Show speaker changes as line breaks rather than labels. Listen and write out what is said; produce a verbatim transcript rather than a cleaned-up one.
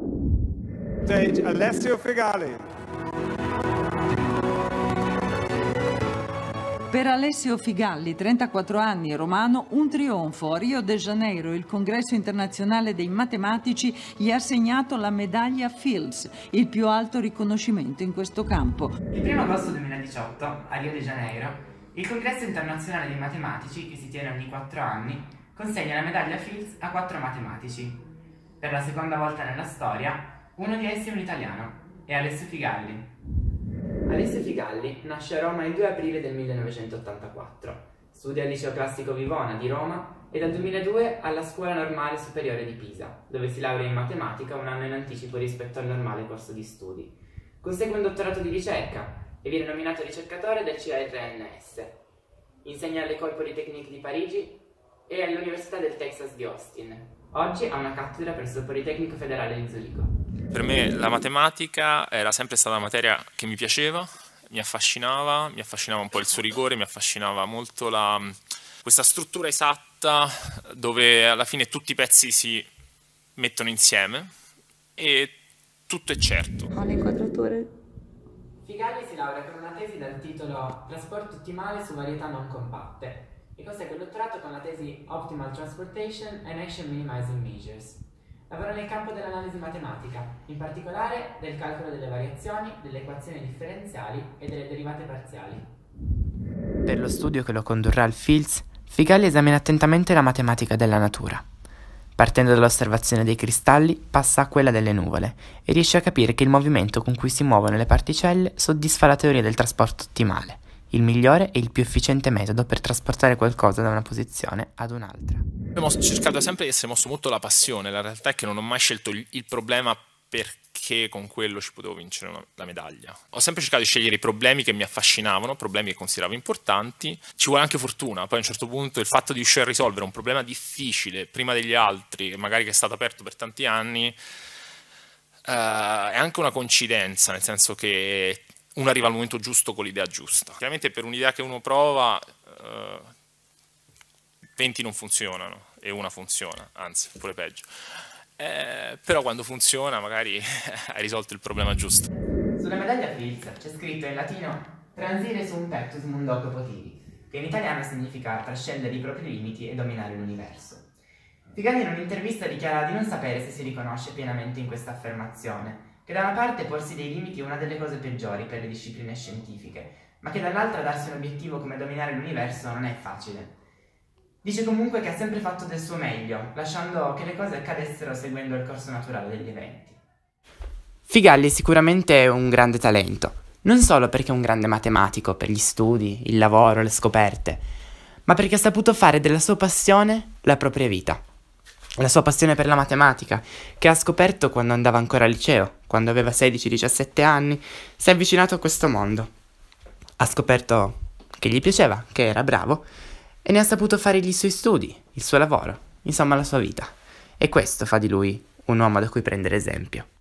Stage Alessio Figali.
Per Alessio Figalli, trentaquattro anni, romano, un trionfo. A Rio de Janeiro il congresso internazionale dei matematici gli ha assegnato la medaglia Fields, il più alto riconoscimento in questo campo.
Il primo agosto duemiladiciotto, a Rio de Janeiro, il congresso internazionale dei matematici, che si tiene ogni quattro anni, consegna la medaglia Fields a quattro matematici. Per la seconda volta nella storia, uno di essi è un italiano, è Alessio Figalli. Alessio Figalli nasce a Roma il due aprile del millenovecentottantaquattro, studia al Liceo Classico Vivona di Roma e dal duemiladue alla Scuola Normale Superiore di Pisa, dove si laurea in matematica un anno in anticipo rispetto al normale corso di studi. Consegue un dottorato di ricerca e viene nominato ricercatore del C A R N S. Insegna all'École Polytechnique di Parigi e all'Università del Texas di Austin. Oggi ha una cattedra presso il Politecnico Federale di Zurigo.
Per me la matematica era sempre stata una materia che mi piaceva, mi affascinava, mi affascinava un po' il suo rigore, mi affascinava molto la, questa struttura esatta dove alla fine tutti i pezzi si mettono insieme e tutto è certo.
Ho le inquadrature.
Figalli si laurea con una tesi dal titolo Trasporto ottimale su varietà non compatte e consegue il dottorato con la tesi Optimal Transportation and Action Minimizing Measures. Lavora nel campo dell'analisi matematica, in particolare del calcolo delle variazioni, delle equazioni differenziali e delle derivate parziali.
Per lo studio che lo condurrà al Fields, Figalli esamina attentamente la matematica della natura. Partendo dall'osservazione dei cristalli, passa a quella delle nuvole e riesce a capire che il movimento con cui si muovono le particelle soddisfa la teoria del trasporto ottimale, il migliore e il più efficiente metodo per trasportare qualcosa da una posizione ad un'altra.
Ho cercato sempre di essere mosso molto la passione, la realtà è che non ho mai scelto il, il problema perché con quello ci potevo vincere una, la medaglia. Ho sempre cercato di scegliere i problemi che mi affascinavano, problemi che consideravo importanti. Ci vuole anche fortuna, poi a un certo punto il fatto di riuscire a risolvere un problema difficile prima degli altri, magari che è stato aperto per tanti anni, eh, è anche una coincidenza, nel senso che uno arriva al momento giusto con l'idea giusta. Chiaramente per un'idea che uno prova, eh, venti non funzionano e una funziona, anzi, pure peggio. Eh, però quando funziona magari hai risolto il problema giusto.
Sulla medaglia Fields c'è scritto in latino Transire sum pectus mundoque potiri, che in italiano significa trascendere i propri limiti e dominare l'universo. Figalli in un'intervista dichiara di non sapere se si riconosce pienamente in questa affermazione, che da una parte porsi dei limiti è una delle cose peggiori per le discipline scientifiche, ma che dall'altra darsi un obiettivo come dominare l'universo non è facile. Dice comunque che ha sempre fatto del suo meglio, lasciando che le cose accadessero seguendo il corso naturale degli eventi.
Figalli sicuramente è un grande talento, non solo perché è un grande matematico per gli studi, il lavoro, le scoperte, ma perché ha saputo fare della sua passione la propria vita. La sua passione per la matematica, che ha scoperto quando andava ancora al liceo, quando aveva sedici diciassette anni, si è avvicinato a questo mondo. Ha scoperto che gli piaceva, che era bravo, e ne ha saputo fare i suoi studi, il suo lavoro, insomma la sua vita. E questo fa di lui un uomo da cui prendere esempio.